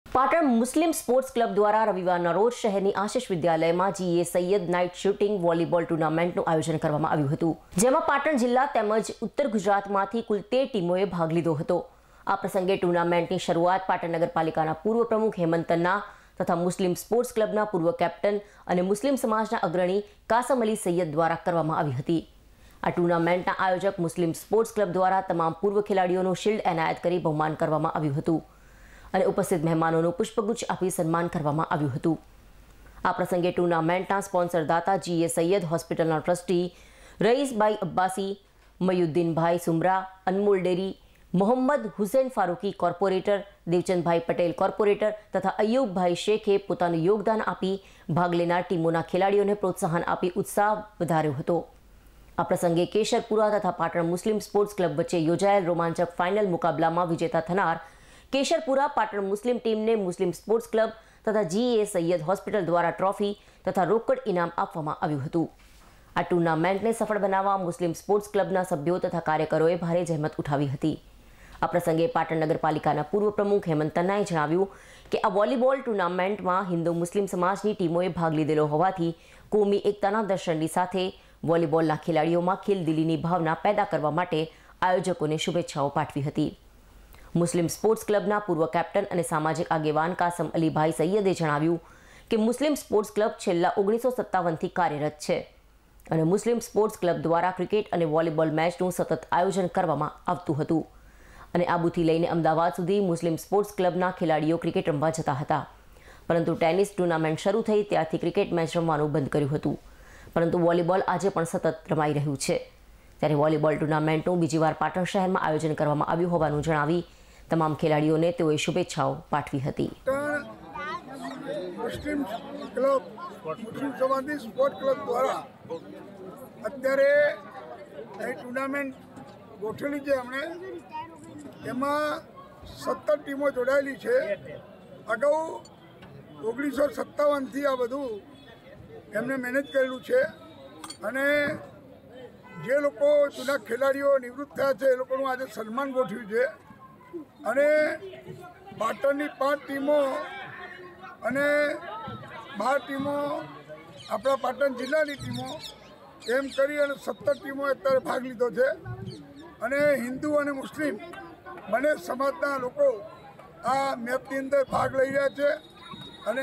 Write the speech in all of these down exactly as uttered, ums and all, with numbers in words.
Patan Muslim sports club દ્વારા રવિવારના રોજ શહેરની આશીષ વિદ્યાલયમાં જીએ સૈયદ નાઇટ શૂટિંગ વોલીબોલ ટુર્નામેન્ટનું આયોજન કરવામાં આવ્યું હતું, જેમાં પાટણ જિલ્લા તેમજ ઉત્તર ગુજરાતમાંથી કુલ તેર ટીમોએ ભાગ લીધો હતો। આ પ્રસંગે ટુર્નામેન્ટની શરૂઆત પાટણ નગરપાલિકાના પૂર્વ પ્રમુખ હેમંત તન્ના તથા મુસ્લિમ સ્પોર્ટ્સ ક્લબના પૂર્વ કેપ્ટન અને મુસ્લિમ સમાજના અગ્રણી કાસમ અલી સૈયદ દ્વારા કરવામાં આવી હતી। આ ટુર્નામેન્ટના આયોજક મુસ્લિમ સ્પોર્ટ્સ ક્લબ દ્વારા તમામ પૂર્વ ખેલાડીઓનું શિલ્ડ એનાયત કરી બહુમાન કરવામાં આવ્યું હતું અને ઉપસ્થિત મહેમાનોનું પુષ્પગુચ્છ આપી સન્માન કરવામાં આવ્યું હતું। આ પ્રસંગે ટુર્નામેન્ટના સ્પોન્સર દાતા જીએ સૈયદ હોસ્પિટલના ટ્રસ્ટી રઈસભાઈ અબ્બાસી, મયુદ્દીનભાઈ સુમરા, અનમોલ dairy, Mohammad Hussain Faruqui corporator, Devchandbhai Patel corporator તથા અય્યુબભાઈ શેખે પોતાનું યોગદાન આપી ભાગ લેનાર ટીમોના ખેલાડીઓને પ્રોત્સાહન આપી ઉત્સાહ વધાર્યો હતો। આ પ્રસંગે કેશરપુરા તથા પાટણ મુસ્લિમ સ્પોર્ટ્સ ક્લબ વચ્ચે યોજાયેલ રોમાંચક ફાઇનલ મુકાબલામાં વિજેતા થનાર કેશરપુરા પાટણ મુસ્લિમ ટીમને મુસ્લિમ સ્પોર્ટ્સ ક્લબ તથા જીએ સૈયદ હોસ્પિટલ દ્વારા ટ્રોફી તથા રોકડ ઇનામ આપવામાં આવ્યું હતું। આ ટુર્નામેન્ટને સફળ બનાવવા મુસ્લિમ સ્પોર્ટ્સ ક્લબના સભ્યો તથા કાર્યકરોએ ભારે જહેમત ઉઠાવી હતી। આ પ્રસંગે પાટણ નગરપાલિકાના પૂર્વ પ્રમુખ હેમંત તન્નાએ જણાવ્યું કે આ વોલીબોલ ટુર્નામેન્ટમાં હિન્દુ મુસ્લિમ સમાજની ટીમોએ ભાગ લીધેલો હોવાથી કોમી એકતાના દર્શનની સાથે વોલીબોલના ખેલાડીઓમાં ખેલદિલીની ભાવના પેદા કરવા માટે આયોજકોને શુભેચ્છાઓ પાઠવી હતી। મુસ્લિમ સ્પોર્ટ્સ ક્લબના પૂર્વ કેપ્ટન અને સામાજિક આગેવાન કાસમ અલીભાઈ સૈયદે જણાવ્યું કે મુસ્લિમ સ્પોર્ટ્સ ક્લબ છેલ્લા ઓગણીસો સત્તાવનથી કાર્યરત છે અને મુસ્લિમ સ્પોર્ટ્સ ક્લબ દ્વારા ક્રિકેટ અને વોલીબોલ મેચનું સતત આયોજન કરવામાં આવતું હતું અને આબુથી લઈને અમદાવાદ સુધી મુસ્લિમ સ્પોર્ટ્સ ક્લબના ખેલાડીઓ ક્રિકેટ રમવા જતા હતા, પરંતુ ટેનિસ ટુર્નામેન્ટ શરૂ થઈ ત્યારથી ક્રિકેટ મેચ રમવાનું બંધ કર્યું હતું, પરંતુ વોલીબોલ આજે પણ સતત રમાઈ રહ્યું છે। ત્યારે વોલીબોલ ટુર્નામેન્ટનું બીજી વાર પાટણ શહેરમાં આયોજન કરવામાં આવ્યું હોવાનું જણાવી તમામ ખેલાડીઓને તેઓએ શુભેચ્છાઓ પાઠવી હતી। મુસ્લિમ ક્લબ મુસ્લિમ સમાજની સ્પોર્ટ ક્લબ દ્વારા અત્યારે એ ટુર્નામેન્ટ ગોઠવેલી છે। અમને એમાં સત્તર ટીમો જોડાયેલી છે। અગાઉ ઓગણીસો સત્તાવનથી આ બધું એમને મહેનત કરેલું છે અને જે લોકો જૂના ખેલાડીઓ નિવૃત્ત થયા છે એ લોકોનું આજે સન્માન ગોઠવ્યું છે અને પાટણની પાંચ ટીમો અને બાર ટીમો આપણા પાટણ જિલ્લાની ટીમો એમ કરી અને સત્તર ટીમો અત્યારે ભાગ લીધો છે અને હિન્દુ અને મુસ્લિમ બંને સમાજના લોકો આ મેચની અંદર ભાગ લઈ રહ્યા છે અને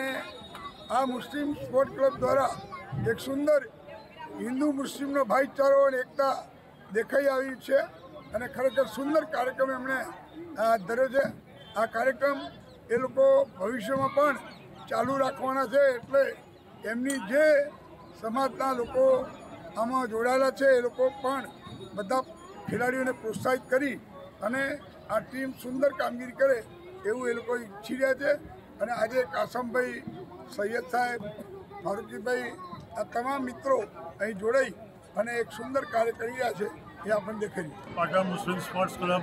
આ મુસ્લિમ સ્પોર્ટ ક્લબ દ્વારા એક સુંદર હિન્દુ મુસ્લિમનો ભાઈચારો અને એકતા દેખાઈ આવી છે અને ખરેખર સુંદર કાર્યક્રમ એમણે ધર્યો છે। આ કાર્યક્રમ એ લોકો ભવિષ્યમાં પણ ચાલુ રાખવાના છે, એટલે એમની જે સમાજના લોકો આમાં જોડાયેલા છે એ લોકો પણ બધા ખેલાડીઓને પ્રોત્સાહિત કરી અને આ ટીમ સુંદર કામગીરી કરે એવું એ લોકો ઈચ્છી રહ્યા છે અને આજે કાસમભાઈ, સૈયદ સાહેબ, ફારૂકીભાઈ આ તમામ મિત્રો અહીં જોડાઈ અને એક સુંદર કાર્ય કરી રહ્યા છે એ આપણને દેખાઈ રહ્યું। પાટણ મુસ્લિમ સ્પોર્ટ્સ ક્લબ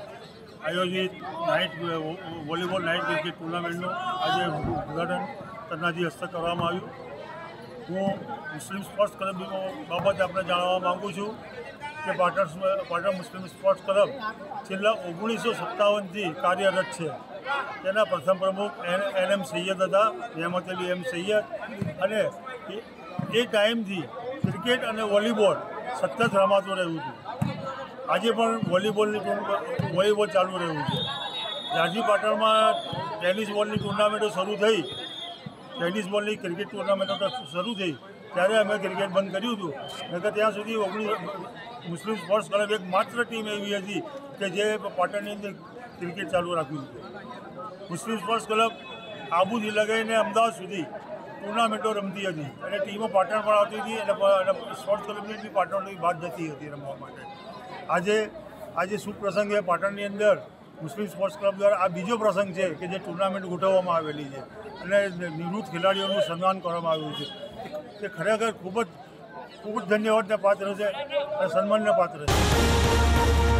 આયોજિત નાઇટ વોલીબોલ નાઇટ ક્રિકેટ ટુર્નામેન્ટનું આજે ઉદ્ઘાટન તન્નાજી હસ્તક કરવામાં આવ્યું। હું મુસ્લિમ સ્પોર્ટ્સ ક્લબ બાબતે આપણે જાણવા માગું છું કે Patan Patan Muslim sports club છેલ્લા ઓગણીસો સત્તાવનથી કાર્યરત છે। તેના પ્રથમ પ્રમુખ એન એમ સૈયદ હતા, હેમંત અલી એમ સૈયદ, અને એ ટાઈમથી ક્રિકેટ અને વોલીબોલ સતત રમાતું રહ્યું હતું। આજે પણ વોલીબોલની વોલીબોલ ચાલુ રહ્યું છે। જ્યારથી પાટણમાં ટેનિસ બોલની ટુર્નામેન્ટો શરૂ થઈ, ટેનિસ બોલની ક્રિકેટ ટુર્નામેન્ટો શરૂ થઈ ત્યારે અમે ક્રિકેટ બંધ કર્યું હતું, નકર ત્યાં સુધી ઓગણીસ મુસ્લિમ સ્પોર્ટ્સ ક્લબ એક માત્ર ટીમ એવી હતી કે જે પાટણની અંદર ક્રિકેટ ચાલુ રાખ્યું હતું। મુસ્લિમ સ્પોર્ટ્સ ક્લબ આબુથી લગાવીને અમદાવાદ સુધી ટુર્નામેન્ટો રમતી હતી અને ટીમો પાટણ પણ આવતી હતી અને સ્પોર્ટ્સ ક્લબની બી પાટણની બહાર જતી હતી રમવા માટે। આજે આજે શુભ પ્રસંગે પાટણની અંદર મુસ્લિમ સ્પોર્ટ્સ ક્લબ દ્વારા આ બીજો પ્રસંગ છે કે જે ટુર્નામેન્ટ ગોઠવવામાં આવેલી છે અને નિવૃત્ત ખેલાડીઓનું સન્માન કરવામાં આવ્યું છે। તે ખરેખર ખૂબ જ ખૂબ જ ધન્યવાદને પાત્ર છે અને સન્માનને પાત્ર છે।